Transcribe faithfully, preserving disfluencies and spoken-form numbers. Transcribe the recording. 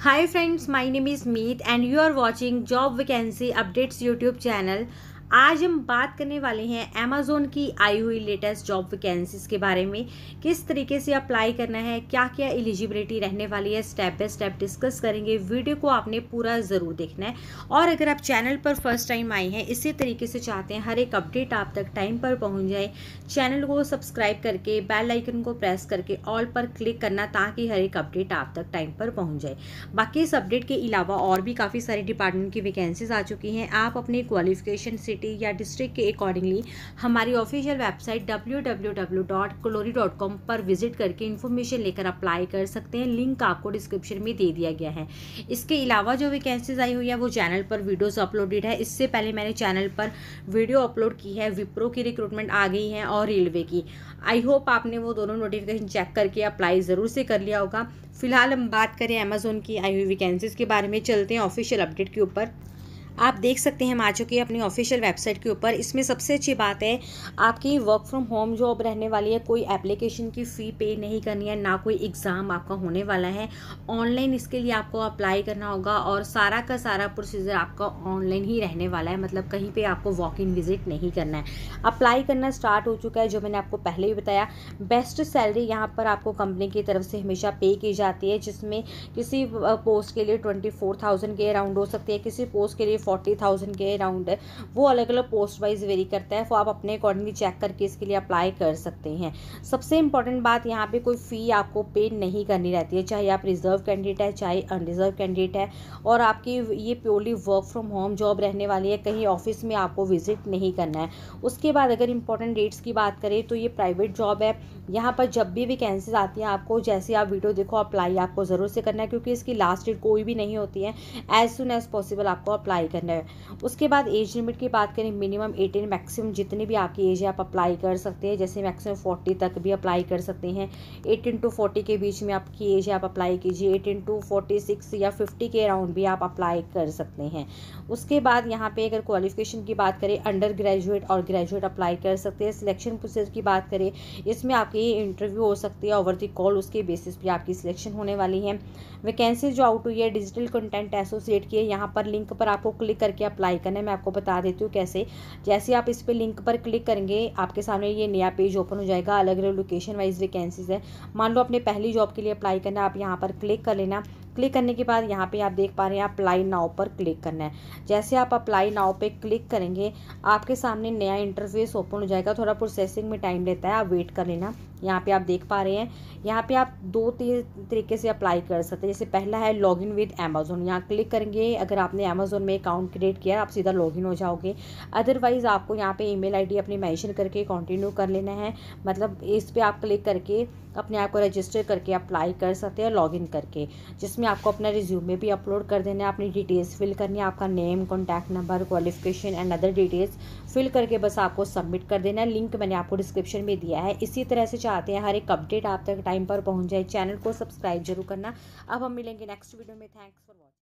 Hi friends, my name is Meet and you are watching Job Vacancy Updates YouTube channel। आज हम बात करने वाले हैं अमेज़ॉन की आई हुई लेटेस्ट जॉब वैकेंसीज के बारे में। किस तरीके से अप्लाई करना है, क्या क्या एलिजिबिलिटी रहने वाली है, स्टेप बाय स्टेप डिस्कस करेंगे। वीडियो को आपने पूरा ज़रूर देखना है। और अगर आप चैनल पर फर्स्ट टाइम आए हैं, इसी तरीके से चाहते हैं हर एक अपडेट आप तक टाइम पर पहुंच जाए, चैनल को सब्सक्राइब करके बेल आइकन को प्रेस करके ऑल पर क्लिक करना, ताकि हर एक अपडेट आप तक टाइम पर पहुँच जाए। बाकी इस अपडेट के अलावा और भी काफ़ी सारी डिपार्टमेंट की वैकेंसीज आ चुकी हैं। आप अपने क्वालिफिकेशन सिटी या डिस्ट्रिक्ट के अकॉर्डिंगली हमारी official website W W W dot clory dot com पर विजिट करके इन्फॉर्मेशन लेकर अप्लाई कर सकते हैं। लिंक आपको डिस्क्रिप्शन में दे दिया गया है। इसके अलावा जो वैकेंसीज आई हुई है वो चैनल पर वीडियोस अपलोडेड है। इससे पहले मैंने चैनल पर वीडियो अपलोड की है, विप्रो की रिक्रूटमेंट आ गई है और रेलवे की। आई होप आपने वो दोनों नोटिफिकेशन चेक करके अप्लाई ज़रूर से कर लिया होगा। फिलहाल हम बात करें अमेज़ॉन की आई हुई वैकेंसीज के बारे में। चलते हैं ऑफिशियल अपडेट के ऊपर। आप देख सकते हैं हम आ चुके हैं अपनी ऑफिशियल वेबसाइट के ऊपर। इसमें सबसे अच्छी बात है आपकी वर्क फ्रॉम होम जॉब रहने वाली है। कोई एप्लीकेशन की फ़ी पे नहीं करनी है, ना कोई एग्ज़ाम आपका होने वाला है। ऑनलाइन इसके लिए आपको अप्लाई करना होगा और सारा का सारा प्रोसीजर आपका ऑनलाइन ही रहने वाला है। मतलब कहीं पे आपको वॉक इन विजिट नहीं करना है। अप्लाई करना स्टार्ट हो चुका है, जो मैंने आपको पहले भी बताया। बेस्ट सैलरी यहाँ पर आपको कंपनी की तरफ से हमेशा पे की जाती है, जिसमें किसी पोस्ट के लिए ट्वेंटी फोर थाउजेंड के अराउंड हो सकती है, किसी पोस्ट के लिए फोर्टी थाउजेंड के अराउंड है। वो अलग अलग पोस्ट वाइज वेरी करता है, तो आप अपने अकॉर्डिंगली चेक करके इसके लिए अप्लाई कर सकते हैं। सबसे इंपॉर्टेंट बात, यहाँ पे कोई फ़ी आपको पे नहीं करनी रहती है, चाहे आप रिजर्व कैंडिडेट है चाहे अनरिजर्व कैंडिडेट है। और आपकी ये purely work from home job रहने वाली है, कहीं ऑफिस में आपको विजिट नहीं करना है। उसके बाद अगर इंपॉर्टेंट डेट्स की बात करें तो ये प्राइवेट जॉब है। यहाँ पर जब भी वैकेंसीज आती हैं, आपको जैसे आप वीडियो देखो अप्लाई आपको ज़रूर से करना है, क्योंकि इसकी लास्ट डेट कोई भी नहीं होती है। एज सुन एज पॉसिबल आपको अप्लाई करना है। उसके बाद एज लिमिट की बात करें, मिनिमम एटीन, मैक्सिमम जितनी भी आपकी एज है आप अप्लाई कर सकते हैं। जैसे मैक्सिमम फोर्टी तक भी अप्लाई कर सकते हैं। एटीन टू फोर्टी के बीच में आपकी एज है आप अप्लाई कीजिए। एटीन टू फोर्टी सिक्स या फिफ्टी के अराउंड भी आप अप्लाई कर सकते हैं। उसके बाद यहाँ पे अगर क्वालिफिकेशन की बात करें, अंडर ग्रेजुएट और ग्रेजुएट अप्लाई कर सकते हैं। सिलेक्शन प्रोसेस की बात करें, इसमें आपकी इंटरव्यू हो सकती है ओवर द कॉल, उसके बेसिस पे आपकी सिलेक्शन होने वाली है। वैकेंसी जो आउट हुई है डिजिटल कंटेंट एसोसिएट की है। यहाँ पर लिंक पर आपको क्लिक करके अप्लाई करना है। मैं आपको बता देती हूँ कैसे। जैसे आप इस पे लिंक पर क्लिक करेंगे, आपके सामने ये नया पेज ओपन हो जाएगा। अलग अलग लोकेशन वाइज वैकेंसीज है। मान लो अपने पहली जॉब के लिए अप्लाई करना है, आप यहाँ पर क्लिक कर लेना। क्लिक करने के बाद यहाँ पे आप देख पा रहे हैं अप्लाई नाउ पर क्लिक करना है। जैसे आप अप्लाई नाउ पे क्लिक करेंगे, आपके सामने नया इंटरफेस ओपन हो जाएगा। थोड़ा प्रोसेसिंग में टाइम लेता है, आप वेट कर लेना। यहाँ पे आप देख पा रहे हैं, यहाँ पे आप दो तीन तरीके से अप्लाई कर सकते हैं। जैसे पहला है लॉगिन विद अमेज़ॉन, यहाँ क्लिक करेंगे। अगर आपने अमेज़ॉन में अकाउंट क्रिएट किया आप सीधा लॉगिन हो जाओगे। अदरवाइज़ आपको यहाँ पे ईमेल आईडी अपनी मेंशन करके कंटिन्यू कर लेना है। मतलब इस पे आप क्लिक करके अपने आप को रजिस्टर करके अप्लाई कर सकते हैं लॉगिन करके, जिसमें आपको अपना रिज्यूमे भी अपलोड कर देना है, अपनी डिटेल्स फिल करनी है, आपका name, contact number, qualification and other details fill करके बस आपको सबमिट कर देना है। लिंक मैंने आपको डिस्क्रिप्शन में दिया है। इसी तरह से चाहते हैं हर एक अपडेट आप तक टाइम पर पहुंच जाए, चैनल को सब्सक्राइब जरूर करना। अब हम मिलेंगे नेक्स्ट वीडियो में। Thanks for watching.